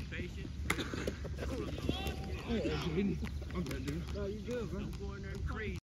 patient. That's what I'm talking about. I'm good, dude. No, you good, bro. Don't go in there crazy.